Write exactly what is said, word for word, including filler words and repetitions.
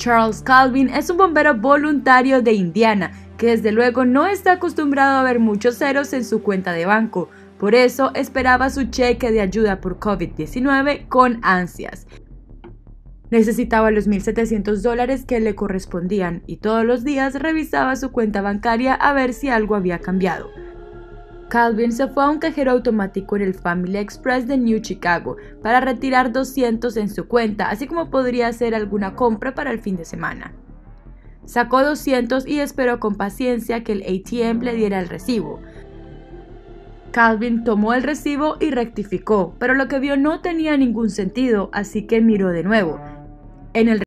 Charles Calvin es un bombero voluntario de Indiana, que desde luego no está acostumbrado a ver muchos ceros en su cuenta de banco. Por eso esperaba su cheque de ayuda por COVID diecinueve con ansias. Necesitaba los mil setecientos dólares que le correspondían y todos los días revisaba su cuenta bancaria a ver si algo había cambiado. Calvin se fue a un cajero automático en el Family Express de New Chicago para retirar doscientos en su cuenta, así como podría hacer alguna compra para el fin de semana. Sacó doscientos y esperó con paciencia que el A T M le diera el recibo. Calvin tomó el recibo y rectificó, pero lo que vio no tenía ningún sentido, así que miró de nuevo. En el